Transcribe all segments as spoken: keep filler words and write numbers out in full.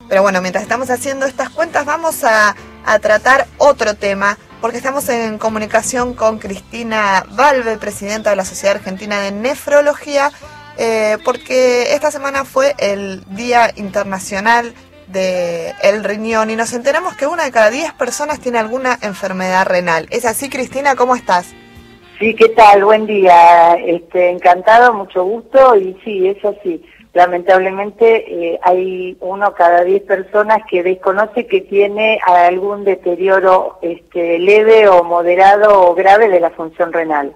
Pero bueno, mientras estamos haciendo estas cuentas vamos a, a tratar otro tema, porque estamos en comunicación con Cristina Valve, presidenta de la Sociedad Argentina de Nefrología, eh, porque esta semana fue el Día Internacional del Riñón y nos enteramos que una de cada diez personas tiene alguna enfermedad renal. ¿Es así, Cristina? ¿Cómo estás? Sí, ¿qué tal? Buen día. Este, encantado, mucho gusto, y sí, es así. Lamentablemente eh, hay uno cada diez personas que desconoce que tiene algún deterioro este, leve o moderado o grave de la función renal.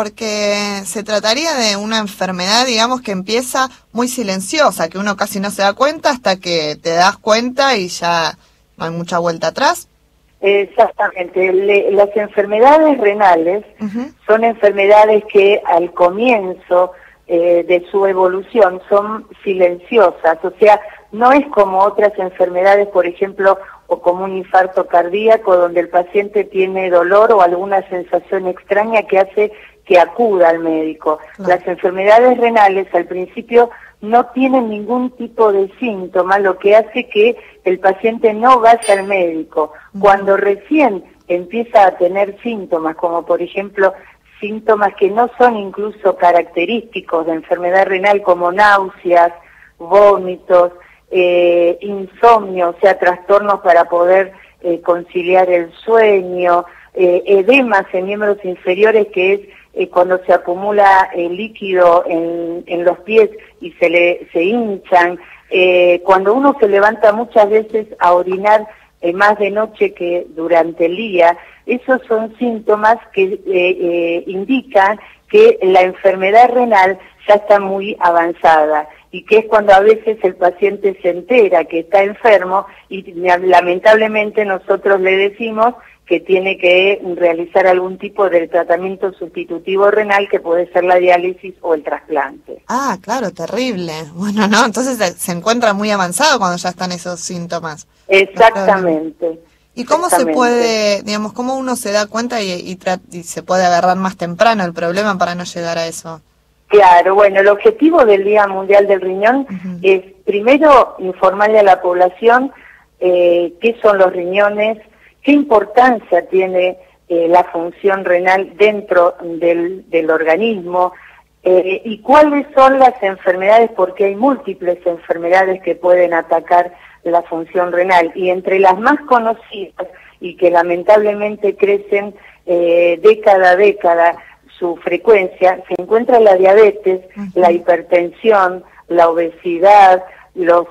Porque se trataría de una enfermedad, digamos, que empieza muy silenciosa, que uno casi no se da cuenta hasta que te das cuenta y ya no hay mucha vuelta atrás. Exactamente. Le, las enfermedades renales uh-huh. son enfermedades que al comienzo eh, de su evolución son silenciosas, o sea, no es como otras enfermedades, por ejemplo, o como un infarto cardíaco, donde el paciente tiene dolor o alguna sensación extraña que hace que acuda al médico. No. Las enfermedades renales al principio no tienen ningún tipo de síntoma, lo que hace que el paciente no vaya al médico. Uh-huh. Cuando recién empieza a tener síntomas, como por ejemplo síntomas que no son incluso característicos de enfermedad renal, como náuseas, vómitos, eh, insomnio, o sea, trastornos para poder eh, conciliar el sueño, eh, edemas en miembros inferiores, que es eh, cuando se acumula el líquido en, en los pies y se le se hinchan, eh, cuando uno se levanta muchas veces a orinar eh, más de noche que durante el día. Esos son síntomas que eh, eh, indican que la enfermedad renal ya está muy avanzada, y que es cuando a veces el paciente se entera que está enfermo y lamentablemente nosotros le decimos que tiene que realizar algún tipo de tratamiento sustitutivo renal, que puede ser la diálisis o el trasplante. Ah, claro, terrible. Bueno, no, entonces se encuentra muy avanzado cuando ya están esos síntomas. Exactamente. ¿Y cómo se puede, digamos, cómo uno se da cuenta y, y, y se puede agarrar más temprano el problema para no llegar a eso? Claro, bueno, el objetivo del Día Mundial del Riñón uh-huh. es primero informarle a la población eh, qué son los riñones, qué importancia tiene eh, la función renal dentro del, del organismo eh, y cuáles son las enfermedades, porque hay múltiples enfermedades que pueden atacar la función renal, y entre las más conocidas y que lamentablemente crecen eh, década a década su frecuencia, se encuentra la diabetes, uh-huh. la hipertensión, la obesidad, los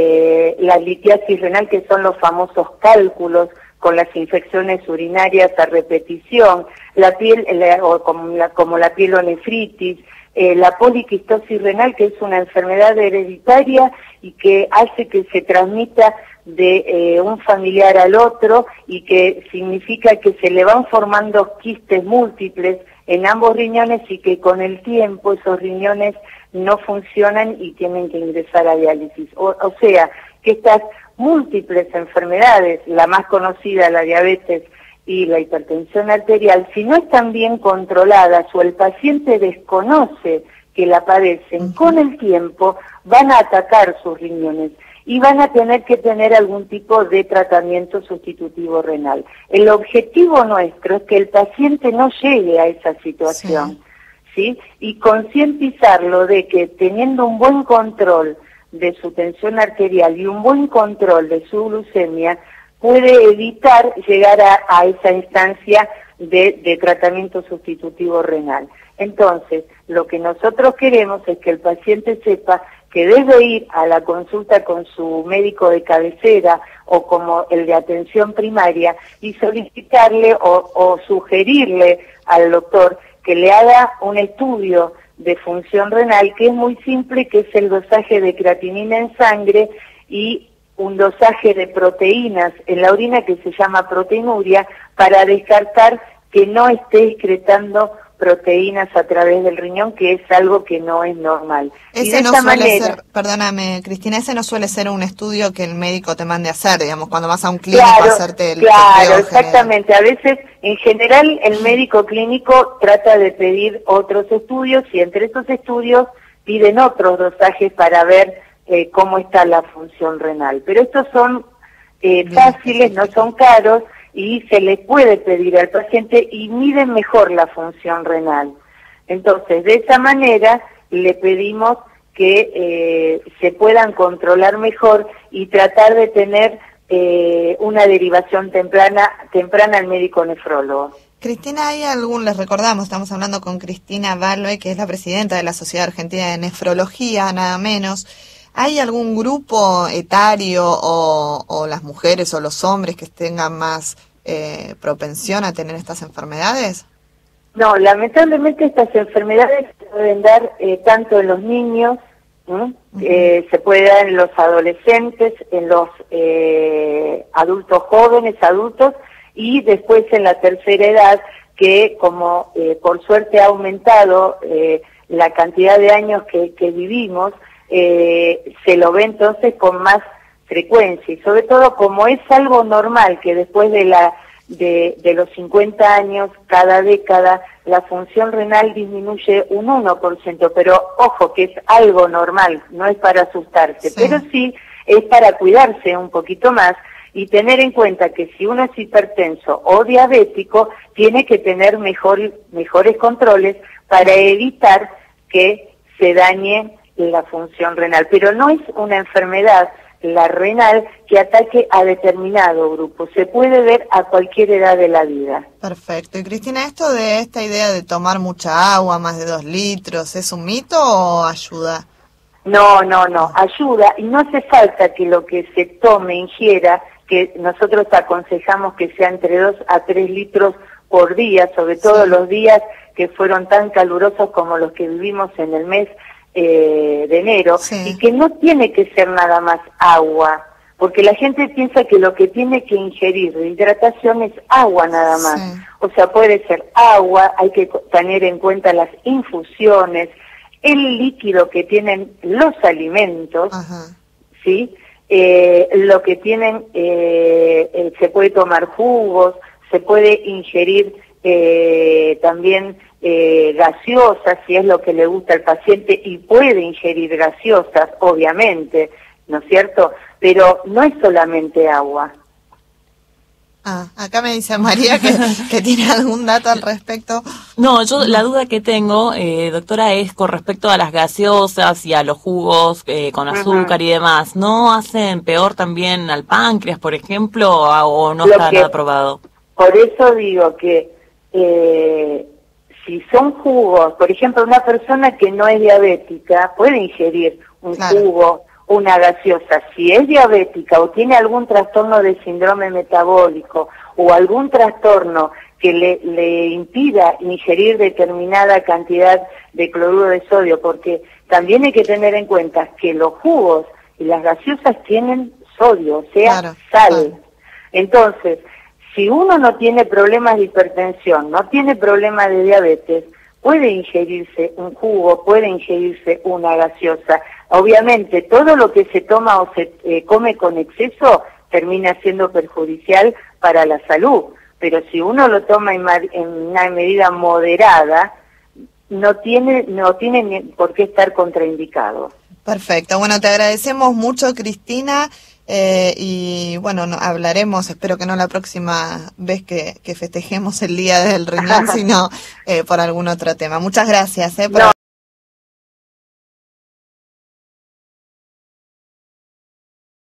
eh, la litiasis renal, que son los famosos cálculos con las infecciones urinarias a repetición, la piel la, o como la, como la pielonefritis, eh, la poliquistosis renal, que es una enfermedad hereditaria y que hace que se transmita de eh, un familiar al otro, y que significa que se le van formando quistes múltiples en ambos riñones y que con el tiempo esos riñones no funcionan y tienen que ingresar a diálisis. O, o sea, que estas múltiples enfermedades, la más conocida, la diabetes y la hipertensión arterial, si no están bien controladas o el paciente desconoce que la padecen, con el tiempo van a atacar sus riñones y van a tener que tener algún tipo de tratamiento sustitutivo renal. El objetivo nuestro es que el paciente no llegue a esa situación, ¿sí? ¿sí? Y concientizarlo de que teniendo un buen control de su tensión arterial y un buen control de su glucemia, puede evitar llegar a, a esa instancia de, de tratamiento sustitutivo renal. Entonces, lo que nosotros queremos es que el paciente sepa que debe ir a la consulta con su médico de cabecera o como el de atención primaria y solicitarle o, o sugerirle al doctor que le haga un estudio de función renal, que es muy simple, que es el dosaje de creatinina en sangre y un dosaje de proteínas en la orina, que se llama proteinuria, para descartar que no esté excretando proteínas a través del riñón, que es algo que no es normal. Ese y de no esta suele manera, ser, perdóname Cristina, ese no suele ser un estudio que el médico te mande a hacer, digamos, cuando vas a un clínico claro, a hacerte el Claro, exactamente. General. A veces, en general, el médico clínico trata de pedir otros estudios y entre esos estudios piden otros dosajes para ver eh, cómo está la función renal. Pero estos son eh, fáciles, no son caros, y se les puede pedir al paciente y miden mejor la función renal. Entonces, de esa manera le pedimos que eh, se puedan controlar mejor y tratar de tener eh, una derivación temprana, temprana al médico nefrólogo. Cristina, ¿hay algún, les recordamos, estamos hablando con Cristina Valve, que es la presidenta de la Sociedad Argentina de Nefrología, nada menos? ¿Hay algún grupo etario o, o las mujeres o los hombres que tengan más eh, propensión a tener estas enfermedades? No, lamentablemente estas enfermedades se pueden dar eh, tanto en los niños, ¿eh? Uh-huh. eh, se puede dar en los adolescentes, en los eh, adultos jóvenes, adultos, y después en la tercera edad, que como eh, por suerte ha aumentado eh, la cantidad de años que, que vivimos, eh, se lo ve entonces con más frecuencia, y sobre todo como es algo normal que después de la de, de los cincuenta años, cada década, la función renal disminuye un uno por ciento, pero ojo que es algo normal, no es para asustarse, sí. Pero sí es para cuidarse un poquito más y tener en cuenta que si uno es hipertenso o diabético, tiene que tener mejor, mejores controles para evitar que se dañe la función renal. Pero no es una enfermedad, la renal, que ataque a determinado grupo. Se puede ver a cualquier edad de la vida. Perfecto. Y Cristina, ¿esto de esta idea de tomar mucha agua, más de dos litros, es un mito o ayuda? No, no, no, ayuda, y no hace falta que lo que se tome, ingiera, que nosotros aconsejamos que sea entre dos a tres litros por día, sobre todo sí. Los días que fueron tan calurosos como los que vivimos en el mes eh, de enero, sí. Y que no tiene que ser nada más agua, porque la gente piensa que lo que tiene que ingerir de hidratación es agua nada más, sí. O sea, puede ser agua, hay que tener en cuenta las infusiones, el líquido que tienen los alimentos, ajá. ¿Sí? Eh, lo que tienen, eh, eh, se puede tomar jugos, se puede ingerir eh, también eh, gaseosas, si es lo que le gusta al paciente, y puede ingerir gaseosas, obviamente, ¿no es cierto? Pero no es solamente agua. Ah, acá me dice María que, que tiene algún dato al respecto. No, yo la duda que tengo, eh, doctora, es con respecto a las gaseosas y a los jugos eh, con azúcar, uh-huh. Y demás. ¿No hacen peor también al páncreas, por ejemplo, o no está nada probado? Por eso digo que eh, si son jugos, por ejemplo, una persona que no es diabética puede ingerir un claro. jugo, una gaseosa. Si es diabética o tiene algún trastorno de síndrome metabólico o algún trastorno que le, le impida ingerir determinada cantidad de cloruro de sodio, porque también hay que tener en cuenta que los jugos y las gaseosas tienen sodio, o sea, claro, sal. Claro. Entonces, si uno no tiene problemas de hipertensión, no tiene problemas de diabetes, puede ingerirse un jugo, puede ingerirse una gaseosa. Obviamente, todo lo que se toma o se eh, come con exceso termina siendo perjudicial para la salud. Pero si uno lo toma en, en una medida moderada, no tiene, no tiene por qué estar contraindicado. Perfecto. Bueno, te agradecemos mucho, Cristina. Eh, y bueno, no, hablaremos, espero que no la próxima vez que, que festejemos el Día del Riñón, sino eh, por algún otro tema. Muchas gracias. Eh, por... no.